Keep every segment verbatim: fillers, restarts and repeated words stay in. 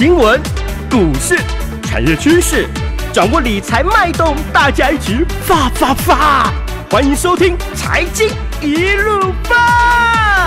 新闻、股市、产业趋势，掌握理财脉动，大家一起发发发！欢迎收听《财经一路发》。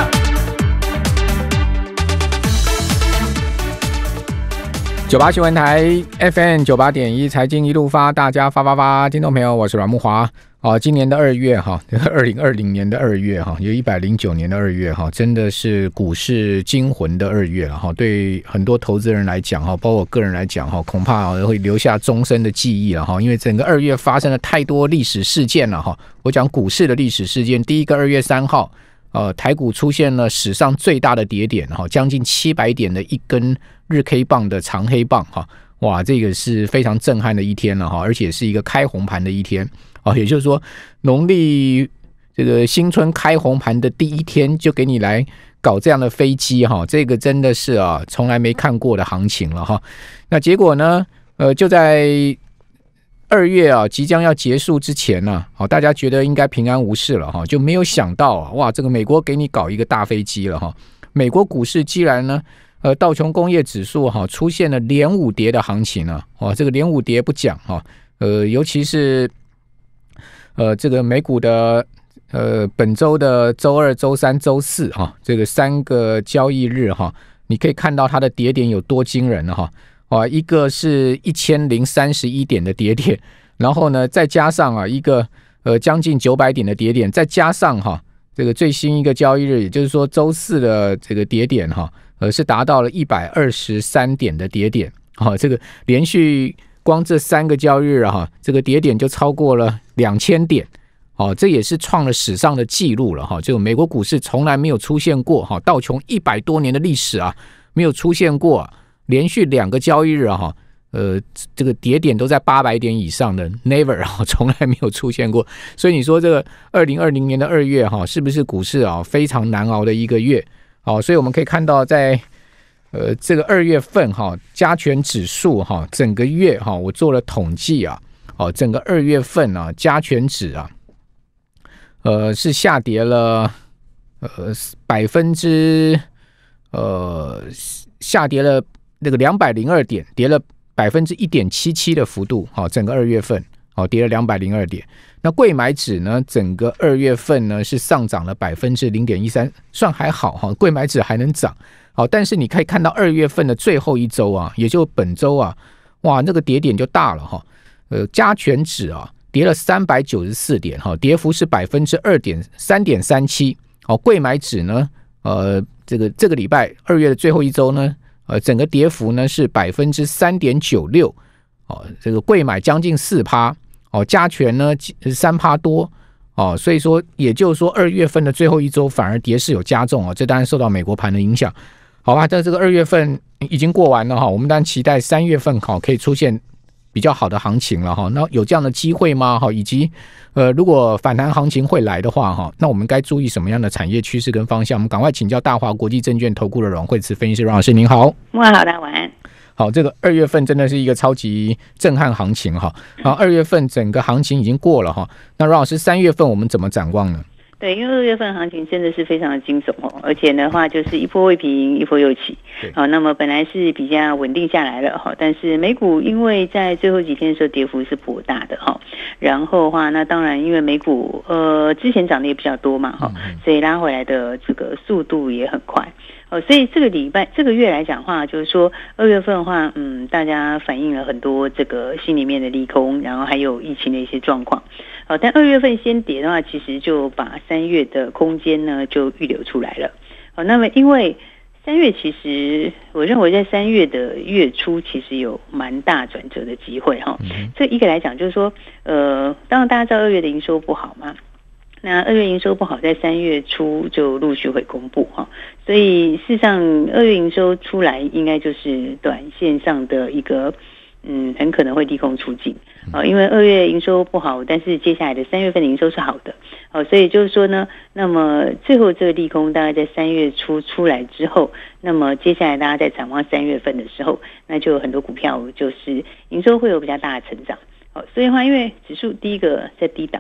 九八新闻台 F M 九八点一，财经一路发，大家发发发！听众朋友，我是阮慕骅。哦，今年的二月哈，二零二零年的二月哈，有一百零九年的二月哈，真的是股市惊魂的二月了哈。对很多投资人来讲哈，包括我个人来讲哈，恐怕会留下终身的记忆了哈。因为整个二月发生了太多历史事件了哈。我讲股市的历史事件，第一个二月三号，呃，台股出现了史上最大的跌点哈，将近七百点的一根日 K 棒的长黑棒哈。哇，这个是非常震撼的一天了哈，而且是一个开红盘的一天。哦，也就是说，农历这个新春开红盘的第一天就给你来搞这样的飞机哈，这个真的是啊从来没看过的行情了哈。那结果呢，呃，就在二月啊即将要结束之前呢、啊，好，大家觉得应该平安无事了哈，就没有想到啊，哇，这个美国给你搞一个大飞机了哈。美国股市既然呢，呃，道琼工业指数哈、啊、出现了连五跌的行情啊，哦，这个连五跌不讲哈、啊，呃，尤其是呃，这个美股的呃本周的周二、周三、周四哈、啊，这个三个交易日哈、啊，你可以看到它的跌点有多惊人了哈！啊，一个是一千零三十一点的跌点，然后呢，再加上啊一个呃将近九百点的跌点，再加上哈、啊、这个最新一个交易日，也就是说周四的这个跌点哈、啊，呃是达到了一百二十三点的跌点，哈、啊，这个连续。光这三个交易日啊，这个跌点就超过了两千点，哦，这也是创了史上的记录了哈。就美国股市从来没有出现过哈，道琼一百多年的历史啊，没有出现过、啊、连续两个交易日啊，呃，这个跌点都在八百点以上的 ，never 啊，从来没有出现过。所以你说这个二零二零年的二月哈，是不是股市啊非常难熬的一个月？好，所以我们可以看到在。呃，这个二月份哈，加权指数哈，整个月哈，我做了统计啊，哦，整个二月份啊，加权指啊，呃，是下跌了，呃，百分之呃，下跌了那个两百零二点，跌了百分之一点七七的幅度，好，整个二月份，好，跌了两百零二点。那柜买指呢，整个二月份呢是上涨了百分之零点一三，算还好哈，柜买指还能涨。好，但是你可以看到二月份的最后一周啊，也就本周啊，哇，那个跌点就大了哈。呃，加权指啊，跌了三百九十四点哈，跌幅是百分之二点三点三七。好，柜买指呢，呃，这个这个礼拜二月的最后一周呢，呃，整个跌幅呢是百分之三点九六。哦，这个柜买将近四趴，哦，加权呢三趴多。哦，所以说，也就是说，二月份的最后一周反而跌势有加重哦，这当然受到美国盘的影响。好吧，在这个二月份已经过完了哈，我们当然期待三月份哈可以出现比较好的行情了哈。那有这样的机会吗？哈，以及呃，如果反弹行情会来的话哈，那我们该注意什么样的产业趋势跟方向？我们赶快请教大华国际证券投顾的阮慧慈分析师阮老师，您好。 哇，好的，晚安。 好，这个二月份真的是一个超级震撼行情哈。然后二月份整个行情已经过了哈，那阮老师三月份我们怎么展望呢？ 对，因为二月份行情真的是非常的惊悚哦，而且的话就是一波未平，一波又起。好，那么本来是比较稳定下来了哈，但是美股因为在最后几天的时候跌幅是颇大的哈，然后的话那当然因为美股呃之前涨的也比较多嘛哈，所以拉回来的这个速度也很快。哦，所以这个礼拜、这个月来讲的话，就是说二月份的话，嗯，大家反映了很多这个心里面的利空，然后还有疫情的一些状况。哦，但二月份先跌的话，其实就把三月的空间呢就预留出来了。哦，那么因为三月其实我认为在三月的月初其实有蛮大转折的机会哈。嗯、这一个来讲就是说，呃，当然大家知道二月的营收不好嘛。那二月营收不好，在三月初就陆续会公布哈，所以事实上二月营收出来，应该就是短线上的一个嗯，很可能会利空出尽啊，因为二月营收不好，但是接下来的三月份的营收是好的，哦，所以就是说呢，那么最后这个利空大概在三月初出来之后，那么接下来大家在展望三月份的时候，那就有很多股票就是营收会有比较大的成长，哦，所以的话，因为指数第一个在低档。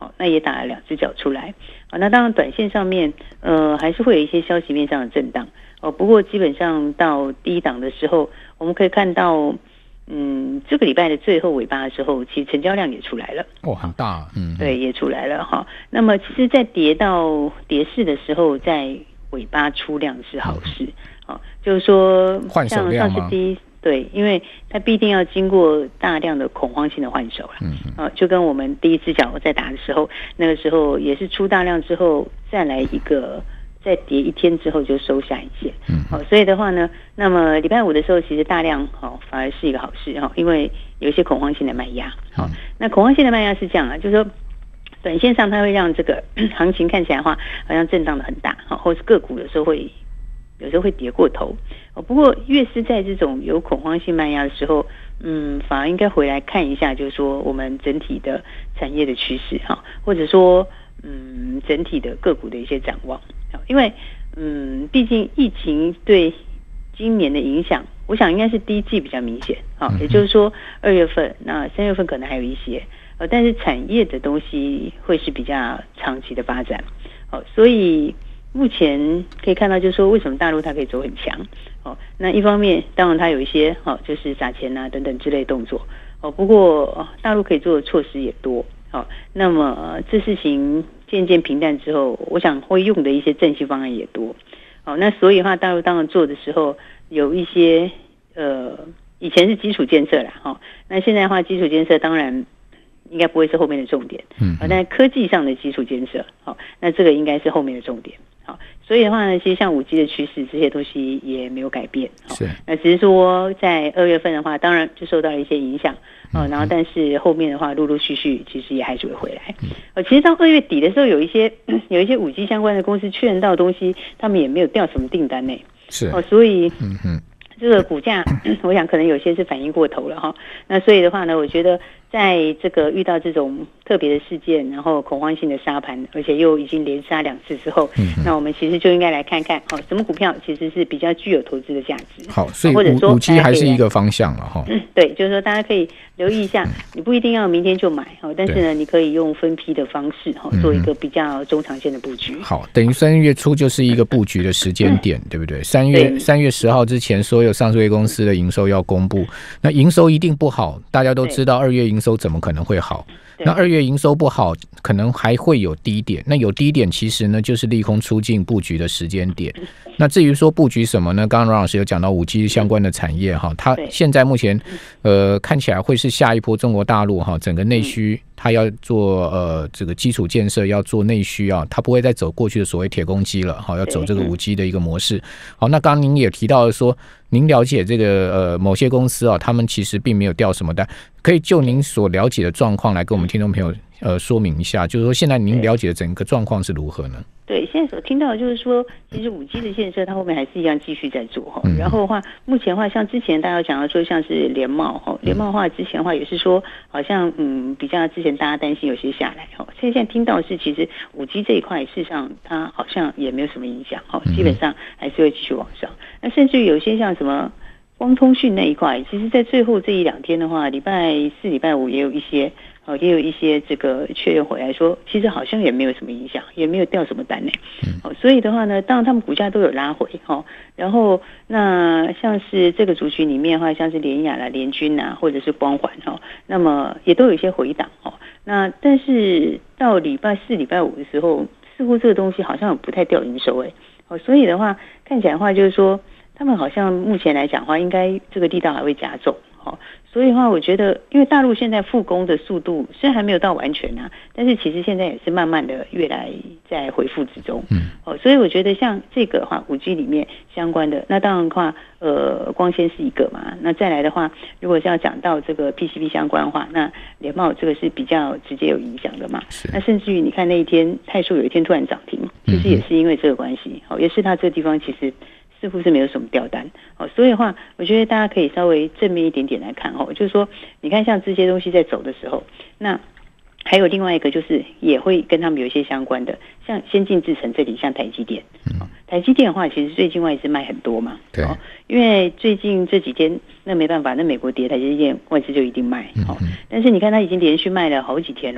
好，那也打了两只脚出来。好，那当然短线上面呃还是会有一些消息面上的震荡哦，不过基本上到低档的时候，我们可以看到。嗯，这个礼拜的最后尾巴的时候，其实成交量也出来了， 哦，很大，嗯， 对，也出来了哈。那么，其实，在跌到跌势的时候，在尾巴出量是好事，哦、嗯，就是说，像上次第一，对，因为它必定要经过大量的恐慌性的换手了，嗯嗯，啊，就跟我们第一只脚在打的时候，那个时候也是出大量之后，再来一个。再跌一天之后就收下影线，嗯，好、哦，所以的话呢，那么礼拜五的时候其实大量哦反而是一个好事哈、哦，因为有一些恐慌性的卖压，好、哦，那恐慌性的卖压是这样啊，就是说短线上它会让这个行情看起来的话好像震荡的很大，好、哦，或是个股有时候会有时候会跌过头，哦，不过越是在这种有恐慌性卖压的时候，嗯，反而应该回来看一下，就是说我们整体的产业的趋势哈、哦，或者说嗯整体的个股的一些展望。因为，嗯，毕竟疫情对今年的影响，我想应该是第一季比较明显，好、哦，也就是说二月份，那三月份可能还有一些，呃，但是产业的东西会是比较长期的发展，好、哦，所以目前可以看到，就是说为什么大陆它可以走很强，哦，那一方面当然它有一些，哦，就是撒钱啊等等之类的动作，哦，不过大陆可以做的措施也多。好，那么这事情渐渐平淡之后，我想会用的一些振兴方案也多。好，那所以的话，大陆当然做的时候有一些呃，以前是基础建设啦，哈，那现在的话，基础建设当然应该不会是后面的重点，嗯，但是科技上的基础建设，好，那这个应该是后面的重点。好，所以的话呢，其实像五 G 的趋势这些东西也没有改变，是，那只是说在二月份的话，当然就受到了一些影响。哦，然后但是后面的话，陆陆续续其实也还是会回来。呃，其实到二月底的时候，有一些有一些五 G 相关的公司确认到的东西，他们也没有调什么订单呢。是哦，所以嗯哼，这个股价，我想可能有些是反应过头了哈。那所以的话呢，我觉得在这个遇到这种特别的事件，然后恐慌性的杀盘，而且又已经连杀两次之后，嗯、那我们其实就应该来看看，哦，什么股票其实是比较具有投资的价值。 好，所以或者说五 G 还是一个方向了哈。 嗯，对，就是说大家可以留意一下，你不一定要明天就买哦，但是呢，你可以用分批的方式哈，做一个比较中长线的布局。 好，等于三月初就是一个布局的时间点，嗯、对不对？三月三月十号之前，所有上市公司的营收要公布，那营收一定不好，大家都知道二月营收怎么可能会好？那二月营收不好，可能还会有低点。那有低点，其实呢就是利空出尽布局的时间点。那至于说布局什么呢？刚刚阮老师有讲到五 G 相关的产业哈，它现在目前呃看起来会是下一波中国大陆哈整个内需，它要做呃这个基础建设，要做内需啊，它不会再走过去的所谓铁公鸡了哈，要走这个五 G 的一个模式。好，那刚刚您也提到说，您了解这个呃某些公司啊，他们其实并没有调什么单，可以就您所了解的状况来跟我们听众朋友呃说明一下，就是说现在您了解的整个状况是如何呢？ 对，现在所听到的就是说，其实五 G 的建设它后面还是一样继续在做哈、嗯。然后的话，目前的话，像之前大家讲到说，像是联茂哈，联茂的话之前的话也是说，好像嗯比较之前大家担心有些下来哈，所以现在听到的是其实五 G 这一块事实上它好像也没有什么影响哈，基本上还是会继续往上。那甚至于有些像什么光通讯那一块，其实在最后这一两天的话，礼拜四、礼拜五也有一些。哦，也有一些这个确认回来说，其实好像也没有什么影响，也没有掉什么单呢。哦，所以的话呢，当然他们股价都有拉回哈、哦。然后那像是这个族群里面的话，像是联亚啦、联军啊，或者是光环哈、哦，那么也都有一些回档哈、哦。那但是到礼拜四、礼拜五的时候，似乎这个东西好像不太掉营收哎。哦，所以的话看起来的话，就是说他们好像目前来讲的话，应该这个力道还会加重。哦，所以的话，我觉得，因为大陆现在复工的速度虽然还没有到完全啊，但是其实现在也是慢慢的越来在恢复之中。嗯，哦，所以我觉得像这个的话，五 G 里面相关的，那当然的话，呃，光纤是一个嘛，那再来的话，如果是要讲到这个 P C B 相关的话，那联茂这个是比较直接有影响的嘛。那甚至于你看那一天泰硕有一天突然涨停，其实也是因为这个关系，哦，也是它这个地方其实。似乎是没有什么掉单，哦，所以的话，我觉得大家可以稍微正面一点点来看哦，就是说，你看像这些东西在走的时候，那还有另外一个就是也会跟他们有一些相关的，像先进制程这里，像台积电，嗯、台积电的话，其实最近外资卖很多嘛，对、哦，因为最近这几天那没办法，那美国跌，台积电外资就一定卖，哦，嗯、但是你看它已经连续卖了好几天喽，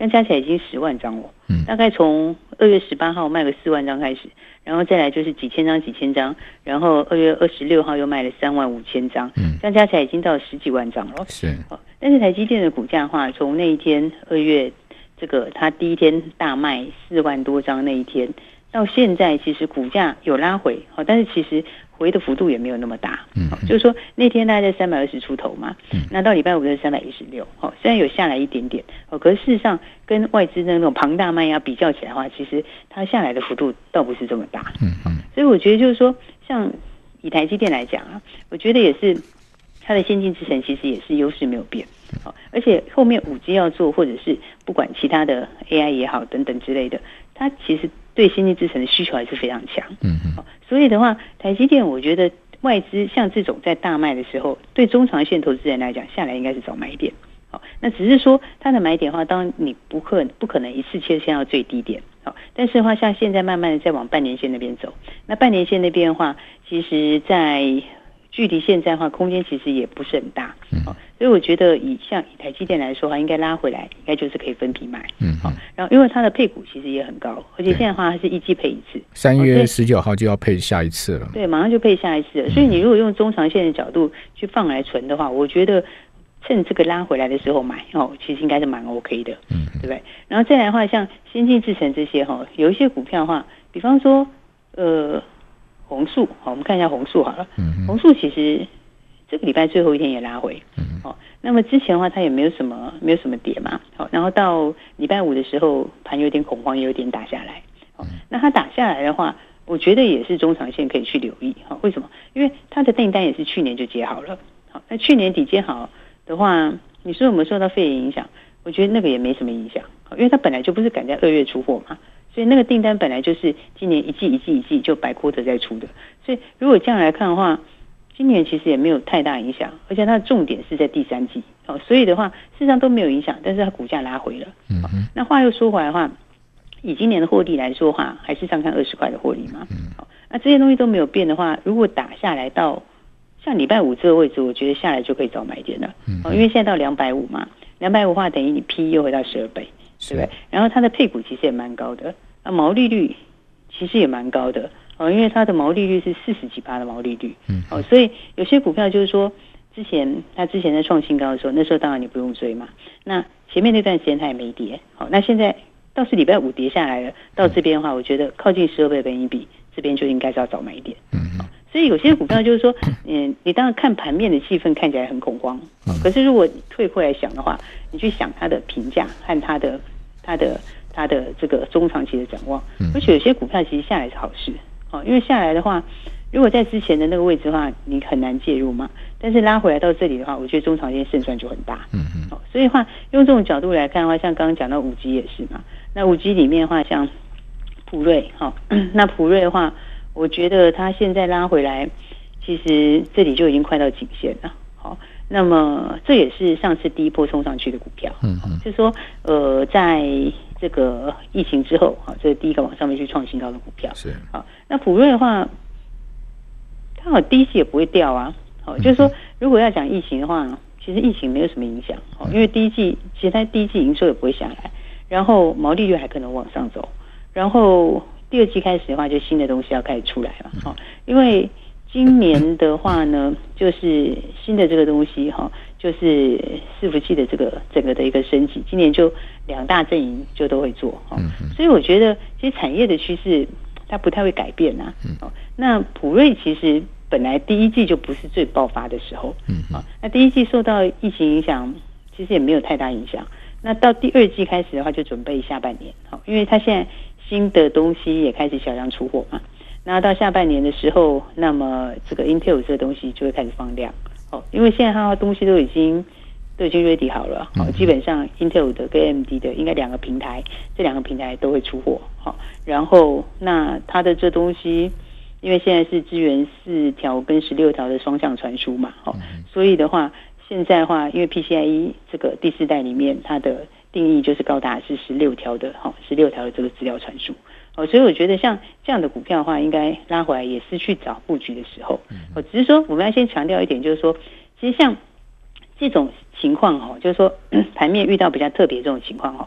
这样加起来已经十万张了。 嗯， 大概从二月十八号卖个四万张开始，然后再来就是几千张几千张，然后二月二十六号又卖了三万五千张，嗯，这样加起来已经到十几万张了。 是， 但是台积电的股价的话，从那一天二月这个它第一天大卖四万多张那一天，到现在其实股价有拉回，好，但是其实回的幅度也没有那么大，嗯，就是说那天大概在三百二十出头嘛，嗯，那到礼拜五是三百一十六，好，虽然有下来一点点，哦，可是事实上跟外资的那种庞大卖压比较起来的话，其实它下来的幅度倒不是这么大，嗯嗯，所以我觉得就是说，像以台积电来讲啊，我觉得也是它的先进制程其实也是优势没有变，好，而且后面五 G 要做，或者是不管其他的 A I 也好等等之类的，它其实对先进制程的需求还是非常强，嗯嗯，所以的话，台积电我觉得外资像这种在大卖的时候，对中长线投资人来讲，下来应该是找买点，好，那只是说它的买点的话，当然你不可不可能一次切线到最低点，好，但是的话，像现在慢慢的在往半年线那边走，那半年线那边的话，其实在距离现在的话，空间其实也不是很大，好，所以我觉得以像以台积电来说的话，应该拉回来，应该就是可以分批买，嗯，好，然后因为它的配股其实也很高，而且现在的话它是一季配一次， 三月十九号就要配下一次了， 对，马上就配下一次了，所以你如果用中长线的角度去放来存的话，我觉得趁这个拉回来的时候买哦，其实应该是蛮 OK 的，嗯，对不对？然后再来的话，像先进制程这些哈，有一些股票的话，比方说呃。红树，好，我们看一下红树好了。嗯，红树其实这个礼拜最后一天也拉回，嗯，好，那么之前的话它也没有什么没有什么跌嘛，好，然后到礼拜五的时候盘有点恐慌，也有点打下来，好，那它打下来的话，我觉得也是中长线可以去留意，好，为什么？因为它的订单也是去年就接好了，好，那去年底接好的话，你说有没有受到肺炎影响？我觉得那个也没什么影响，因为它本来就不是赶在二月出货嘛。所以那个订单本来就是今年一季一季一季就百 quarter 在出的，所以如果这样来看的话，今年其实也没有太大影响，而且它的重点是在第三季，哦，所以的话事实上都没有影响，但是它股价拉回了，嗯，那话又说回来的话，以今年的获利来说的话，还是上看二十块的获利嘛，好，那这些东西都没有变的话，如果打下来到像礼拜五这个位置，我觉得下来就可以找买点了，哦，因为现在到两百五嘛，两百五的话等于你 P 又回到十二倍。对不对？然后它的配股其实也蛮高的，那毛利率其实也蛮高的哦，因为它的毛利率是四十几%的毛利率，嗯，哦，所以有些股票就是说，之前它之前在创新高的时候，那时候当然你不用追嘛。那前面那段时间它也没跌，好，那现在倒是礼拜五跌下来了，到这边的话，我觉得靠近十二倍本益比，这边就应该是要找买点，嗯，好，所以有些股票就是说，嗯，你当然看盘面的气氛看起来很恐慌，可是如果你退回来想的话，你去想它的评价和它的。它的它的这个中长期的展望，而且有些股票其实下来是好事，哦，因为下来的话，如果在之前的那个位置的话，你很难介入嘛。但是拉回来到这里的话，我觉得中长线胜算就很大，嗯嗯，哦，所以的话用这种角度来看的话，像刚刚讲到五 G 也是嘛，那五 G 里面的话，像普瑞，哈，那普瑞的话，我觉得它现在拉回来，其实这里就已经快到颈线了，好。那么这也是上次第一波冲上去的股票，嗯嗯，就是说，呃，在这个疫情之后，好，这是第一个往上面去创新高的股票，是好。那普瑞的话，刚好第一季也不会掉啊，好，就是说，如果要讲疫情的话，其实疫情没有什么影响，好，因为第一季其实它第一季营收也不会下来，然后毛利率还可能往上走，然后第二季开始的话，就新的东西要开始出来了，好，因为。今年的话呢，就是新的这个东西哈，就是伺服器的这个整个的一个升级，今年就两大阵营就都会做哈，所以我觉得其实产业的趋势它不太会改变啊。那普瑞其实本来第一季就不是最爆发的时候，啊，那第一季受到疫情影响，其实也没有太大影响。那到第二季开始的话，就准备下半年，好，因为它现在新的东西也开始小量出货嘛。那到下半年的时候，那么这个 Intel 这个东西就会开始放量，哦，因为现在它的东西都已经都已经 ready 好了，好，基本上 Intel 的跟 A M D 的应该两个平台，这两个平台都会出货，好，然后那它的这东西，因为现在是支援四条跟十六条的双向传输嘛，好，所以的话，现在的话，因为 P C I E 这个第四代里面，它的定义就是高达是十六条的，好，十六条的这个资料传输。哦，所以我觉得像这样的股票的话，应该拉回来也是去找布局的时候。哦，只是说我们要先强调一点，就是说，其实像这种情况哈，就是说盘面遇到比较特别这种情况哈，它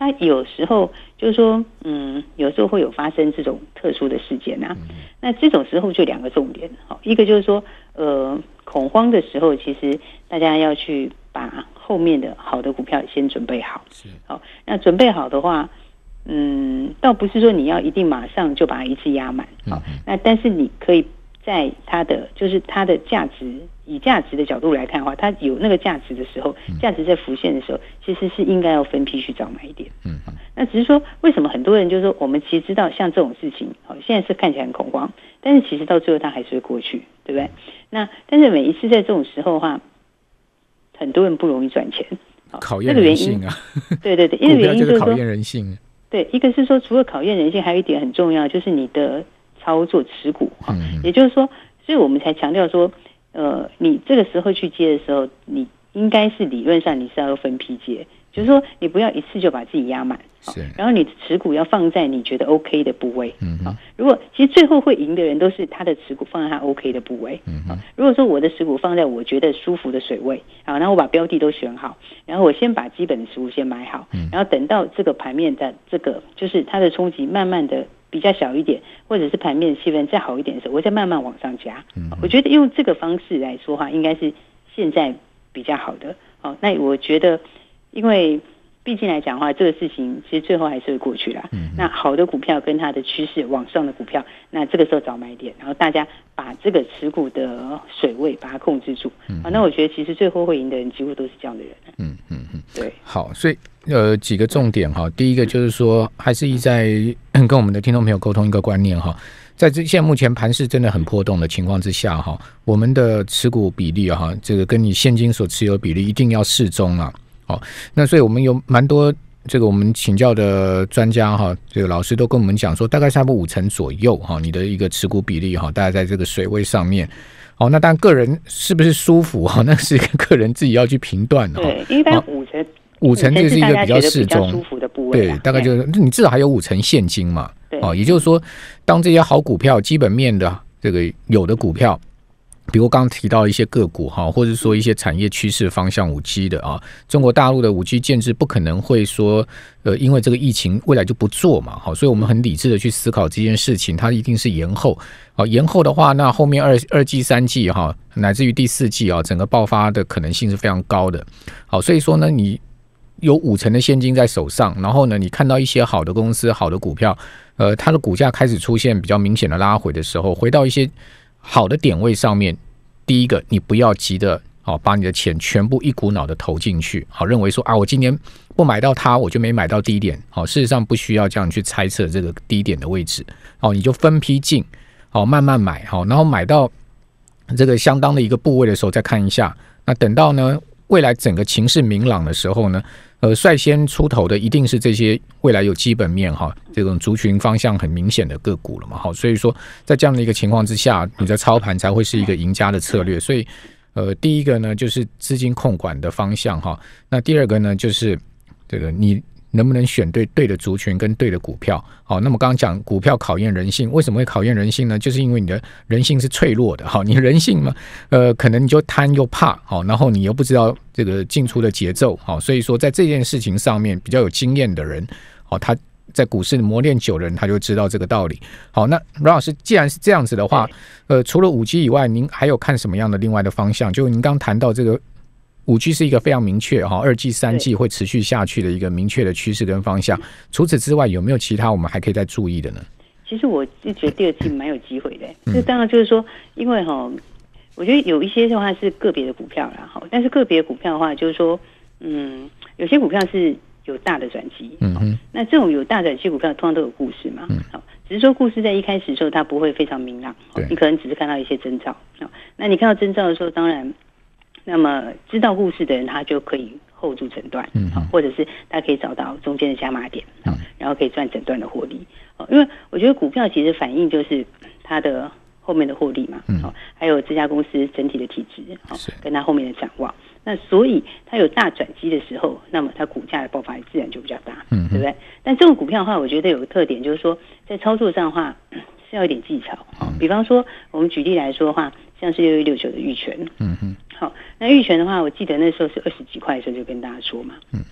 它有时候就是说，嗯，有时候会有发生这种特殊的事件啊。嗯、那这种时候就两个重点，好，一个就是说，呃，恐慌的时候，其实大家要去把后面的好的股票先准备好。好，那准备好的话，嗯，倒不是说你要一定马上就把它一次压满，好，嗯、那但是你可以在它的就是它的价值。以价值的角度来看的话，它有那个价值的时候，价值在浮现的时候，其实是应该要分批去找买点。嗯，那只是说，为什么很多人就是说，我们其实知道像这种事情，好，现在是看起来很恐慌，但是其实到最后它还是会过去，对不对？那但是每一次在这种时候的话，很多人不容易赚钱， 考验人性啊。 对对对，一个原因就是说考验人性。 对，一个是说除了考验人性，还有一点很重要，就是你的操作持股哈，嗯、也就是说，所以我们才强调说。呃，你这个时候去接的时候，你应该是理论上你是要分批接，就是说你不要一次就把自己压满，然后你的持股要放在你觉得 OK 的部位。嗯，好，如果其实最后会赢的人都是他的持股放在他 OK 的部位。嗯，好，如果说我的持股放在我觉得舒服的水位，好，然后我把标的都选好，然后我先把基本的持股先买好，然后等到这个盘面的这个就是它的冲击慢慢的。比较小一点，或者是盘面的气氛再好一点的时候，我再慢慢往上加。嗯、我觉得用这个方式来说话，应该是现在比较好的。好，那我觉得，因为毕竟来讲的话，这个事情其实最后还是会过去啦。嗯、那好的股票跟它的趋势往上的股票，那这个时候找买点，然后大家把这个持股的水位把它控制住。嗯、好，那我觉得其实最后会赢的人几乎都是这样的人。嗯嗯嗯，对。 好，所以。呃，几个重点哈，第一个就是说，还是一再跟我们的听众朋友沟通一个观念哈，在这现在目前盘势真的很波动的情况之下哈，我们的持股比例哈，这个跟你现金所持有比例一定要适中啊。好，那所以我们有蛮多这个我们请教的专家哈，这个老师都跟我们讲说，大概差不多五成左右哈，你的一个持股比例哈，大概在这个水位上面。好，那当然个人是不是舒服哈，那是个人自己要去评断的。 对，一般五成。 五成就是一个比较适中， 舒服的部位， 对，大概就是你至少还有五成现金嘛，哦，也就是说，当这些好股票、基本面的这个有的股票，比如刚刚提到一些个股哈，或者说一些产业趋势方向五 G 的啊，中国大陆的五 G 建制不可能会说，呃，因为这个疫情未来就不做嘛，好，所以我们很理智的去思考这件事情，它一定是延后，好，延后的话，那后面二二季、三季哈，乃至于第四季啊，整个爆发的可能性是非常高的，好，所以说呢，你。有五成的现金在手上，然后呢，你看到一些好的公司、好的股票，呃，它的股价开始出现比较明显的拉回的时候，回到一些好的点位上面，第一个，你不要急的，好、哦，把你的钱全部一股脑的投进去，好，认为说啊，我今年不买到它，我就没买到低点，好，事实上不需要这样去猜测这个低点的位置，好，你就分批进，好，慢慢买，好，然后买到这个相当的一个部位的时候再看一下，那等到呢？未来整个情势明朗的时候呢，呃，率先出头的一定是这些未来有基本面哈，这种族群方向很明显的个股了嘛，好，所以说在这样的一个情况之下，你的操盘才会是一个赢家的策略。所以，呃，第一个呢就是资金控管的方向哈，那第二个呢就是这个你能不能选对对的族群跟对的股票。好，那么刚刚讲股票考验人性，为什么会考验人性呢？就是因为你的人性是脆弱的，好，你人性嘛，呃，可能你就贪又怕，好，然后你又不知道这个进出的节奏，好，所以说在这件事情上面比较有经验的人，好，他在股市磨练久的人，他就知道这个道理。好，那阮老师既然是这样子的话，呃，除了五 G 以外，您还有看什么样的另外的方向？就您刚谈到这个。五 G 是一个非常明确哈，二季、三季会持续下去的一个明确的趋势跟方向。除此之外，有没有其他我们还可以再注意的呢？ 其实我是觉得第二季蛮有机会的。这、嗯、当然就是说，因为哈，我觉得有一些的话是个别的股票啦，哈，但是个别股票的话，就是说，嗯，有些股票是有大的转机，嗯哼，那这种有大转机股票通常都有故事嘛，嗯，好，只是说故事在一开始的时候它不会非常明朗，你可能只是看到一些征兆，那你看到征兆的时候，当然。那么知道故事的人，他就可以 hold 住整段，嗯，或者是他可以找到中间的加码点，嗯，然后可以赚整段的获利。因为我觉得股票其实反映就是它的后面的获利嘛，嗯，还有这家公司整体的体质，跟它后面的展望。那所以它有大转机的时候，那么它股价的爆发力自然就比较大，嗯，对不对？但这种股票的话，我觉得有个特点就是说，在操作上的话是要一点技巧。嗯，比方说，我们举例来说的话，像是六一六九的玉泉，嗯哼，好，那玉泉的话，我记得那时候是二十几块的时候就跟大家说嘛，嗯，好，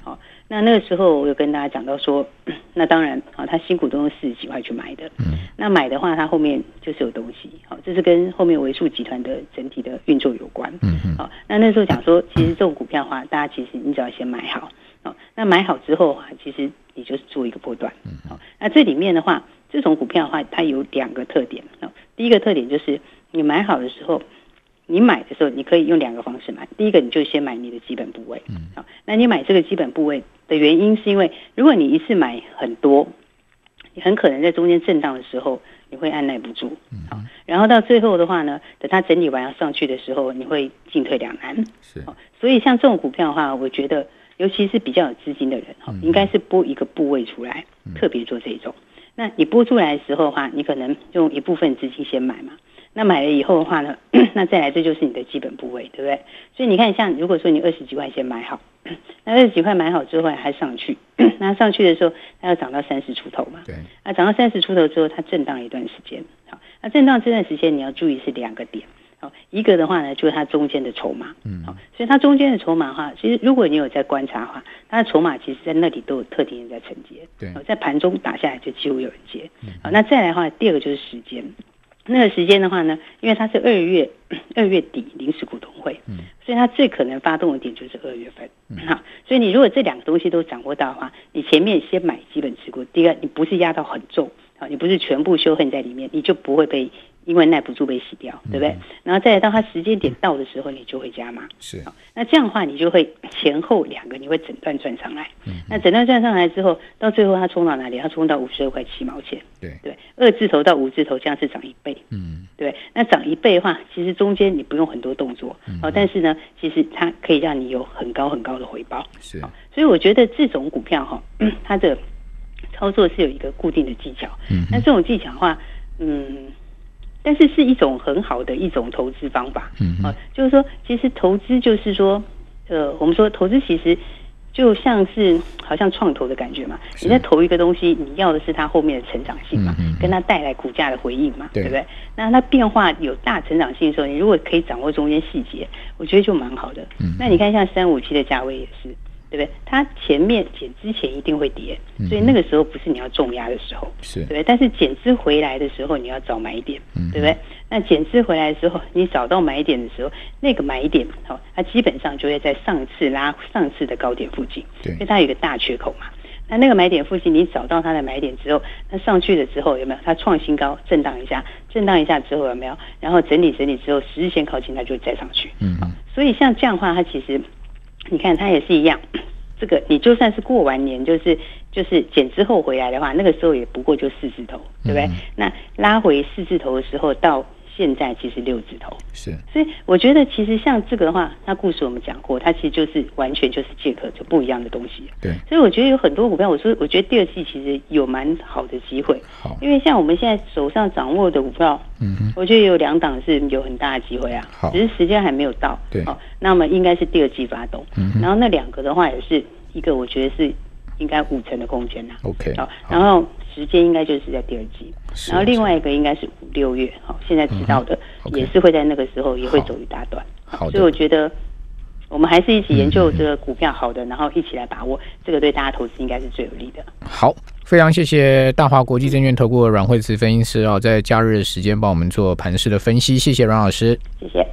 那那个时候我有跟大家讲到说，那当然啊，他新股都用四十几块去买的，嗯，那买的话，他后面就是有东西，好，这是跟后面为数集团的整体的运作有关，嗯嗯，好，那那时候讲说，其实这种股票的话，大家其实你只要先买好，好，那买好之后啊，其实你就是做一个波段，好，那这里面的话，这种股票的话，它有两个特点，第一个特点就是你买好的时候。你买的时候，你可以用两个方式买。第一个，你就先买你的基本部位。嗯，好，那你买这个基本部位的原因，是因为如果你一次买很多，你很可能在中间震荡的时候，你会按耐不住。好，然后到最后的话呢，等它整理完要上去的时候，你会进退两难。是，所以像这种股票的话，我觉得尤其是比较有资金的人，嗯、应该是拨一个部位出来，嗯、特别做这种。那你拨出来的时候的话，你可能用一部分资金先买嘛。那买了以后的话呢，那再来这就是你的基本部位，对不对？所以你看，像如果说你二十几块钱买好，那二十几块买好之后还上去，那上去的时候它要涨到三十出头嘛，对，那涨到三十出头之后，它震荡一段时间，好，那震荡这段时间你要注意是两个点，好，一个的话呢就是它中间的筹码，嗯，好，所以它中间的筹码的话，其实如果你有在观察的话，它的筹码其实在那里都有特定人在承接，对，在盘中打下来就几乎有人接，好，那再来的话，第二个就是时间。那个时间的话呢，因为它是二月二月底临时股东会，嗯，所以它最可能发动的点就是二月份，嗯，好，所以你如果这两个东西都掌握到的话，你前面先买基本持股，第二你不是压到很重，好，你不是全部修恨在里面，你就不会被因为耐不住被洗掉，对不对？嗯、然后再来到它时间点到的时候，你就会加码，是，好，那这样的话你就会前后两个你会整段赚上来，嗯，那整段赚上来之后，到最后它冲到哪里？它冲到五十二块七毛钱，对对，二字头到五字头这样是涨一倍，嗯，对，那涨一倍的话，其实中间你不用很多动作，嗯、哦，但是呢，其实它可以让你有很高很高的回报，是，哦，所以我觉得这种股票哈，嗯，它的操作是有一个固定的技巧，嗯，那这种技巧的话，嗯。但是是一种很好的一种投资方法，嗯、啊，就是说，其实投资就是说，呃，我们说投资其实就像是好像创投的感觉嘛。你在投一个东西，你要的是它后面的成长性嘛，嗯、跟它带来股价的回应嘛，对, 对不对？那它变化有大成长性的时候，你如果可以掌握中间细节，我觉得就蛮好的。嗯、那你看像三五七的价位也是。对不对？它前面减之前一定会跌，所以那个时候不是你要重压的时候，是，对不对？但是减资回来的时候，你要找买点，嗯、对不对？那减资回来的时候，你找到买点的时候，那个买点，好，哦，它基本上就会在上次拉上次的高点附近，对，因为它有一个大缺口嘛。那那个买点附近，你找到它的买点之后，它上去了之后有没有？它创新高，震荡一下，震荡一下之后有没有？然后整理整理之后，十日线靠近它就会再上去，嗯，哦，所以像这样的话，它其实。你看它也是一样，这个你就算是过完年，就是就是减之后回来的话，那个时候也不过就四字头，对不对？嗯、那拉回四字头的时候，到现在其实六字头，是。所以我觉得其实像这个的话，那故事我们讲过，它其实就是完全就是借壳就不一样的东西。对。所以我觉得有很多股票，我说我觉得第二季其实有蛮好的机会，好，因为像我们现在手上掌握的股票，嗯哼，我觉得有两档是有很大的机会啊，好，只是时间还没有到，对，好，那么应该是第二季发动，嗯，然后那两个的话也是一个，我觉得是应该五成的空间啦 ，OK， 好，然后时间应该就是在第二季，然后另外一个应该是五六月，好，现在知道的也是会在那个时候也会走一大段，好，所以我觉得我们还是一起研究这个股票好的，然后一起来把握，这个对大家投资应该是最有利的。 好，非常谢谢大华国际证券投顾的阮惠慈分析师哦，在假日的时间帮我们做盘势的分析，谢谢阮老师， 谢谢。